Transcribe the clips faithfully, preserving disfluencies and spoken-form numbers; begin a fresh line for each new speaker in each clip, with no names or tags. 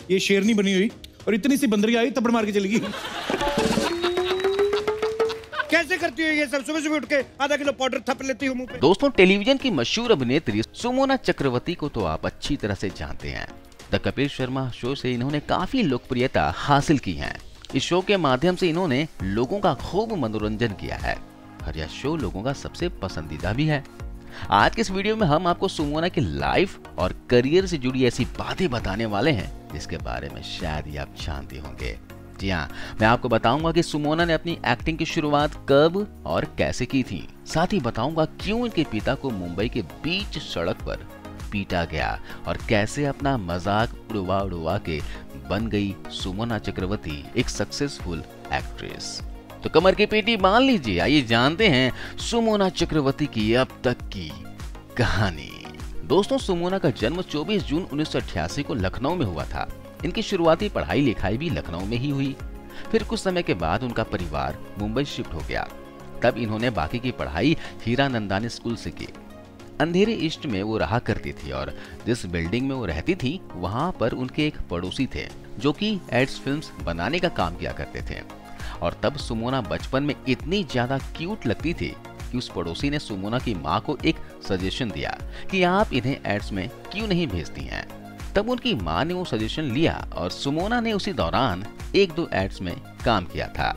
ये शेरनी बनी हुई और इतनी सी बंदरी आई थप्पड़ मार के चली गई।
कैसे करती हो ये सब? सुबह सुबह उठ के आधा किलो पाउडर थप लेती हो मुंह पे।
दोस्तों, टेलीविजन की मशहूर अभिनेत्री सुमोना चक्रवर्ती को तो आप अच्छी तरह से जानते हैं। द कपिल शर्मा शो से इन्होंने काफी लोकप्रियता हासिल की है। इस शो के माध्यम से इन्होंने लोगों का खूब मनोरंजन किया है और यह शो लोगों का सबसे पसंदीदा भी है। आज के इस वीडियो में हम आपको सुमोना की लाइफ और करियर से जुड़ी ऐसी बातें बताने वाले हैं जिसके बारे में शायद ही आप जानते होंगे। जी हाँ, मैं आपको बताऊंगा कि सुमोना ने अपनी एक्टिंग की शुरुआत कब और कैसे की थी। साथ ही बताऊंगा क्यों इनके पिता को मुंबई के बीच सड़क पर पीटा गया और कैसे अपना मजाक उड़वा उड़वा के बन गई सुमोना चक्रवर्ती एक सक्सेसफुल एक्ट्रेस। तो कमर की पेटी बांध लीजिए, आइए जानते हैं सुमोना चक्रवर्ती की अब तक की कहानी। दोस्तों, सुमोना का जन्म चौबीस जून उन्नीस सौ अट्ठासी को लखनऊ में हुआ था। इनकी शुरुआती पढ़ाई लिखाई भी लखनऊ में ही हुई। फिर कुछ समय के बाद उनका परिवार मुंबई शिफ्ट हो गया। तब इन्होंने बाकी की पढ़ाई हीरानंदानी स्कूल से की। अंधेरे ईस्ट में वो रहा करती थी और जिस बिल्डिंग में वो रहती थी वहां पर उनके एक पड़ोसी थे जो कि एड्स फिल्म्स बनाने का काम किया करते थे। और तब सुमोना बचपन में इतनी ज्यादा क्यूट लगती थी कि उस पड़ोसी ने सुमोना की माँ को एक सजेशन दिया कि आप इन्हें एड्स में क्यों नहीं भेजती हैं। तब उनकी माँ ने वो सजेशन लिया और सुमोना ने उसी दौरान एक दो एड्स में काम किया था।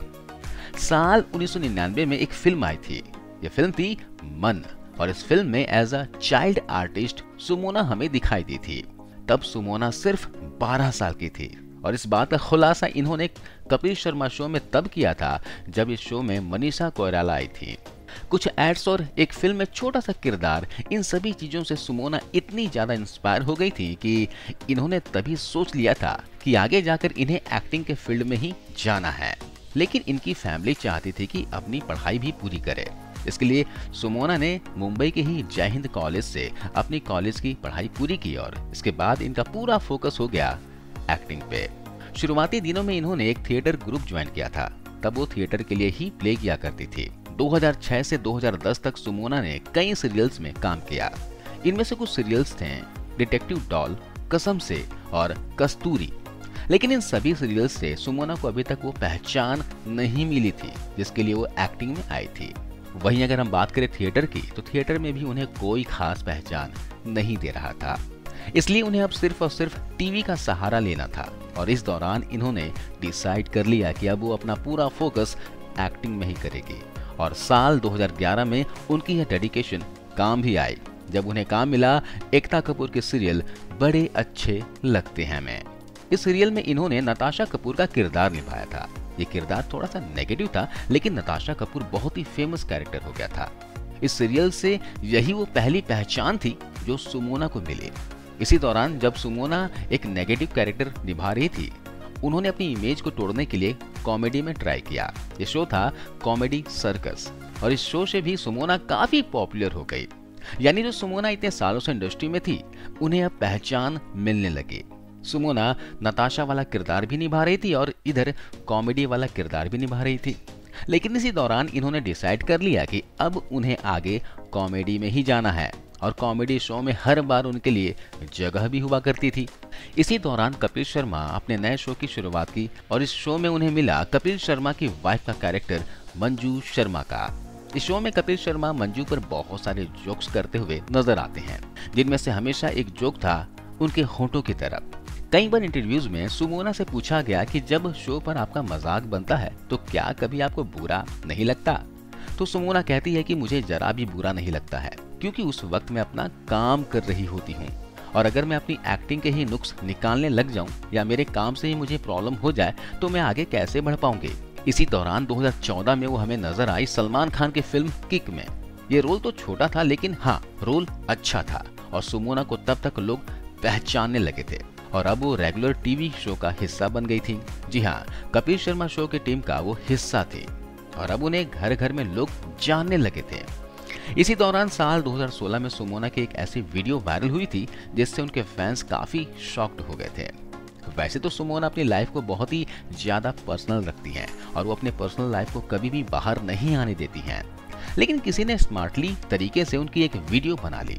साल उन्नीस सौ निन्यानवे में एक फिल्म आई थी। ये फिल्म थी मन और इस फिल्म में as a child artist Sumona हमें दिखाई दी थी। तब सुमोना सिर्फ बारह साल की थी और इस बात का खुलासा इन्होंने कपिल शर्मा शो में तब किया था जब इस शो में मनीषा कोइराला आई थी। कुछ एड्स और एक फिल्म में छोटा सा किरदार, इन सभी चीजों से सुमोना इतनी ज्यादा इंस्पायर हो गई थी कि इन्होंने तभी सोच लिया था कि आगे जाकर इन्हें एक्टिंग के फील्ड में ही जाना है। लेकिन इनकी फैमिली चाहती थी कि अपनी पढ़ाई भी पूरी करे। इसके लिए सुमोना ने मुंबई के ही जय हिंद कॉलेज से अपनी कॉलेज की पढ़ाई पूरी की और इसके बाद इनका पूरा फोकस हो गया एक्टिंग पे। शुरुआती दिनों में इन्होंने एक थिएटर ग्रुप ज्वाइन किया था। तब वो थिएटर के लिए ही प्ले किया करती थी। दो हज़ार छह से दो हज़ार दस तक सुमोना ने कई सीरियल्स में काम किया। इनमें से कुछ सीरियल्स थे डिटेक्टिव डॉल, कसम से और कस्तूरी। लेकिन इन सभी सीरियल्स से सुमोना को अभी तक वो पहचान नहीं मिली थी जिसके लिए वो एक्टिंग में आई थी। वहीं अगर हम बात करें थिएटर की, तो थिएटर में भी उन्हें कोई खास पहचान नहीं दे रहा था। इसलिए उन्हें अब सिर्फ और सिर्फ टीवी का सहारा लेना था और इस दौरान इन्होंने डिसाइड कर लिया कि अब वो अपना पूरा फोकस एक्टिंग में ही करेगी। और साल दो हज़ार ग्यारह में उनकी यह डेडिकेशन काम भी आई जब उन्हें काम मिला एकता कपूर के सीरियल बड़े अच्छे लगते हैं में। इस सीरियल में इन्होंने नताशा कपूर का किरदार निभाया था। ये किरदार थोड़ा सा नेगेटिव था, लेकिन नताशा कपूर बहुत ही फेमस कैरेक्टर हो गया था। इस सीरियल से यही वो पहली पहचान थी जो सुमोना को मिली। इसी दौरान जब सुमोना एक नेगेटिव कैरेक्टर निभा रही थी, उन्होंने अपनी इमेज को तोड़ने के लिए कॉमेडी में ट्राई किया। ये शो था कॉमेडी सर्कस और इस शो से भी सुमोना काफी पॉपुलर हो गई। यानी जो सुमोना इतने सालों से इंडस्ट्री में थी, उन्हें अब पहचान मिलने लगी। सुमोना नताशा वाला किरदार भी निभा रही थी और इधर कॉमेडी वाला किरदार भी निभा रही थी। लेकिन इसी दौरान इन्होंने डिसाइड कर लिया कि अब उन्हें आगे कॉमेडी में ही जाना है और कॉमेडी शो में हर बार उनके लिए जगह भी हुआ करती थी। इसी दौरान कपिल शर्मा अपने नए शो की शुरुआत की और इस शो में उन्हें मिला कपिल शर्मा की वाइफ का कैरेक्टर मंजू शर्मा का। इस शो में कपिल शर्मा मंजू पर बहुत सारे जोक्स करते हुए नजर आते हैं, जिनमें से हमेशा एक जोक था उनके होंठों की तरफ। कई बार इंटरव्यूज में सुमोना से पूछा गया कि जब शो पर आपका मजाक बनता है तो क्या कभी आपको बुरा नहीं लगता? तो सुमोना कहती है कि मुझे जरा भी बुरा नहीं लगता है, क्योंकि उस वक्त मैं अपना काम कर रही होती हूँ और अगर मैं अपनी एक्टिंग के ही नुक्स निकालने लग जाऊं या मेरे काम से ही मुझे प्रॉब्लम हो जाए तो मैं आगे कैसे बढ़ पाऊंगी। इसी दौरान दो हज़ार चौदह में वो हमें नजर आई सलमान खान की फिल्म किक में। ये रोल तो छोटा था, लेकिन हाँ, रोल अच्छा था और सुमोना को तब तक लोग पहचानने लगे थे और अब वो रेगुलर टीवी शो का हिस्सा बन गई थी। जी हाँ, कपिल शर्मा शो की टीम का वो हिस्सा थी और अब उन्हें घर घर में लोग जानने लगे थे। इसी दौरान साल दो हज़ार सोलह में सुमोना की एक ऐसी वीडियो वायरल हुई थी जिससे उनके फैंस काफी शॉक्ड हो गए थे। वैसे तो सुमोना अपनी लाइफ को बहुत ही ज्यादा पर्सनल रखती हैं और वो अपने पर्सनल लाइफ को कभी भी बाहर नहीं आने देती हैं, लेकिन किसी ने स्मार्टली तरीके से उनकी एक वीडियो बना ली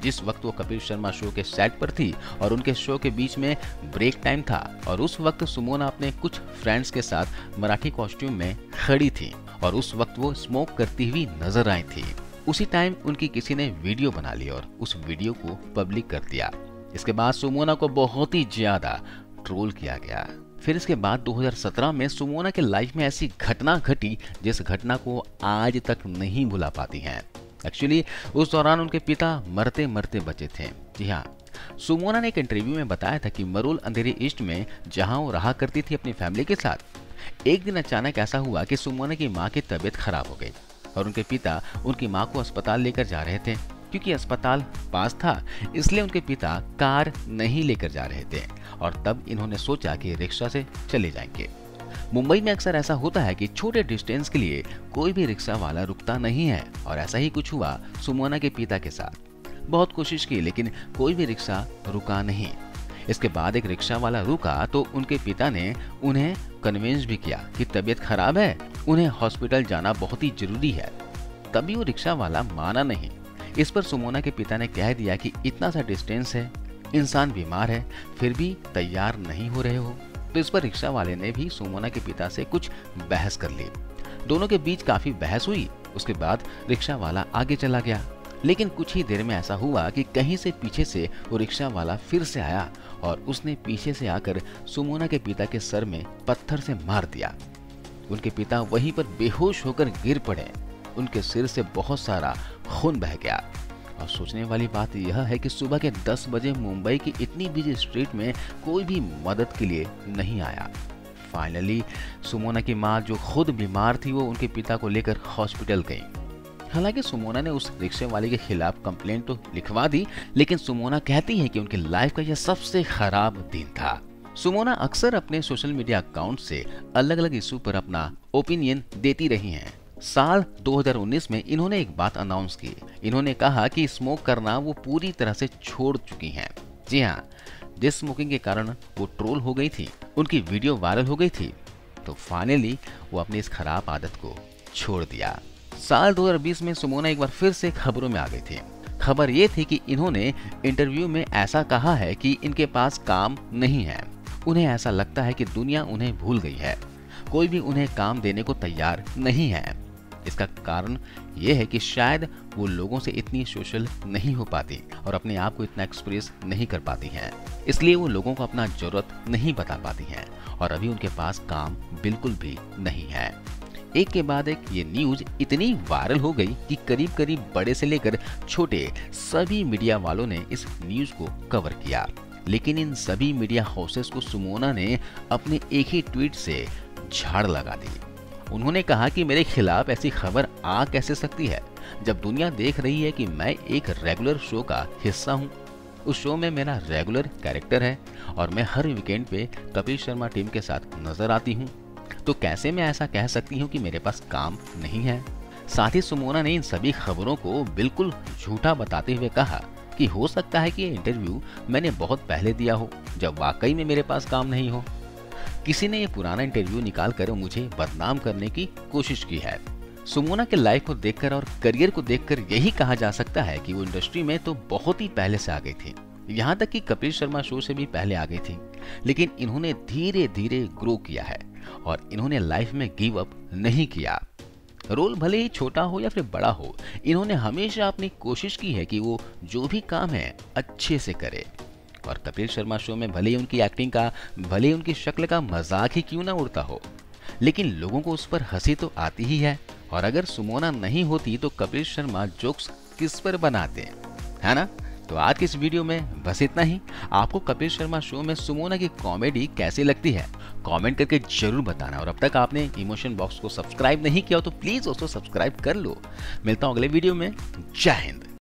जिस वक्त वो कपिल शर्मा शो के सेट पर थी और उनके शो के बीच में ब्रेक टाइम था और उस वक्त सुमोना अपने कुछ फ्रेंड्स के साथ मराठी कॉस्ट्यूम में खड़ी थी और उस वक्त वो स्मोक करती हुई नजर आई थी। उसी टाइम उनकी किसी ने वीडियो बना ली और उस वीडियो को पब्लिक कर दिया। इसके बाद सुमोना को बहुत ही ज्यादा ट्रोल किया गया। फिर इसके बाद दो हज़ार सत्रह में सुमोना के लाइफ में ऐसी घटना घटी जिस घटना को आज तक नहीं भुला पाती हैं। एक्चुअली उस दौरान उनके पिता मरते मरते बचे थे। जी हाँ, सुमोना ने एक इंटरव्यू में बताया था कि मरोल अंधेरी ईस्ट में जहां वो रहा करती थी अपनी फैमिली के साथ, एक दिन अचानक ऐसा हुआ कि सुमोना की माँ की तबीयत खराब हो गई और उनके पिता उनकी माँ को अस्पताल लेकर जा रहे थे। क्योंकि अस्पताल पास था इसलिए उनके पिता कार नहीं लेकर जा रहे थे और तब इन्होंने सोचा कि रिक्शा से चले जाएंगे। मुंबई में अक्सर ऐसा होता है कि छोटे डिस्टेंस के लिए कोई भी रिक्शा वाला रुकता नहीं है और ऐसा ही कुछ हुआ सुमोना के पिता के साथ। बहुत कोशिश की लेकिन कोई भी रिक्शा रुका नहीं। इसके बाद एक रिक्शा वाला रुका तो उनके पिता ने उन्हें कन्विंस भी किया कि तबीयत खराब है, उन्हें हॉस्पिटल जाना बहुत ही जरूरी है। तभी वो रिक्शा वाला माना नहीं। इस पर सुमोना के पिता ने कह दिया कि इतना सा डिस्टेंस है, इंसान बीमार है, फिर भी तैयार नहीं हो रहे हो। तो इस पर रिक्शा वाले ने भी सुमोना के पिता से कुछ बहस कर ली। दोनों के बीच काफी बहस हुई। उसके बाद रिक्शा वाला आगे चला गया। लेकिन कुछ ही देर में ऐसा हुआ कि कहीं से पीछे से वो रिक्शा वाला फिर से आया और उसने पीछे से आकर सुमोना के पिता के सर में पत्थर से मार दिया। उनके पिता वहीं पर बेहोश होकर गिर पड़े। उनके सिर से बहुत सारा खून बह गया। और सोचने वाली बात यह है कि सुबह के दस बजे मुंबई की इतनी बिजी स्ट्रीट में कोई भी मदद के लिए नहीं आया। फाइनली सुमोना की माँ जो खुद बीमार थी वो उनके पिता को लेकर हॉस्पिटल गई। हालांकि सुमोना ने उस रिक्शे वाले के खिलाफ कंप्लेंट तो लिखवा दी, लेकिन सुमोना कहती है कि उनकी लाइफ का यह सबसे खराब दिन था। सुमोना अक्सर अपने सोशल मीडिया अकाउंट से अलग अलग इशू पर अपना ओपिनियन देती रही हैं। साल दो हज़ार उन्नीस में इन्होंने एक बात अनाउंस की। इन्होंने कहा कि स्मोक करना वो पूरी तरह से छोड़ चुकी हैं। जी हाँ, जिस स्मोकिंग के कारण वो ट्रोल हो गई थी, उनकी वीडियो वायरल हो गई थी, तो फाइनली वो अपनी इस खराब आदत को छोड़ दिया। साल दो हज़ार बीस में सुमोना एक बार फिर से खबरों में आ गई थी। खबर ये थी कि इन्होंने इंटरव्यू में ऐसा कहा है कि इनके पास काम नहीं है। उन्हें ऐसा लगता है कि दुनिया उन्हें भूल गई है, कोई भी उन्हें काम देने को तैयार नहीं है। इसका कारण ये है कि शायद वो लोगों से इतनी सोशल नहीं हो पाती और अपने आप को इतना एक्सप्रेस नहीं कर पाती हैं, इसलिए वो लोगों को अपना जरूरत नहीं बता पाती हैं और अभी उनके पास काम बिल्कुल भी नहीं है। एक के बाद एक ये न्यूज इतनी वायरल हो गई कि करीब करीब बड़े से लेकर छोटे सभी मीडिया वालों ने इस न्यूज को कवर किया। लेकिन इन सभी मीडिया हाउसेस को सुमोना ने अपने एक ही ट्वीट से झाड़ लगा दी। उन्होंने कहा कि मेरे खिलाफ ऐसी खबर आ कैसे सकती है जब दुनिया देख रही है कि मैं एक रेगुलर शो का हिस्सा हूँ। उस शो में मेरा रेगुलर कैरेक्टर है और मैं हर वीकेंड पे कपिल शर्मा टीम के साथ नजर आती हूँ। तो कैसे मैं ऐसा कह सकती हूँ कि मेरे पास काम नहीं है। साथ ही सुमोना ने इन सभी खबरों को बिल्कुल झूठा बताते हुए कहा कि हो सकता है कि ये इंटरव्यू मैंने बहुत पहले दिया हो, जब वाकई में मेरे पास काम नहीं हो। किसी ने ये पुराना इंटरव्यू निकाल कर मुझे बदनाम करने की कोशिश की है। सुमोना के लाइफ को देखकर और करियर को देखकर यही कहा जा सकता है कि वो इंडस्ट्री में तो बहुत ही पहले से आ गई थी, यहाँ तक कि कपिल शर्मा शो से भी पहले आ गई थी। लेकिन इन्होंने धीरे धीरे ग्रो किया है और इन्होंने लाइफ में गिव अप नहीं किया। रोल भले ही छोटा हो या फिर बड़ा हो, इन्होंने हमेशा अपनी कोशिश की है कि वो जो भी काम है अच्छे से करे। और कपिल शर्मा शो में भले ही उनकी एक्टिंग का, भले ही उनकी शक्ल का मजाक ही क्यों ना उड़ता हो, लेकिन लोगों को उस पर हंसी तो आती ही है। और अगर सुमोना नहीं होती तो कपिल शर्मा जोक्स किस पर बनाते, है ना। तो आज की इस वीडियो में बस इतना ही। आपको कपिल शर्मा शो में सुमोना की कॉमेडी कैसी लगती है कमेंट करके जरूर बताना। और अब तक आपने इमोशन बॉक्स को सब्सक्राइब नहीं किया हो तो प्लीज उसको सब्सक्राइब कर लो। मिलता हूँ अगले वीडियो में। जय हिंद।